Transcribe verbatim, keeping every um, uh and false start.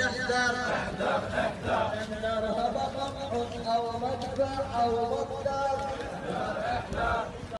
فليحذر احذر احذر إن نرهب قمح أو مدفع أو مطر احذر احذر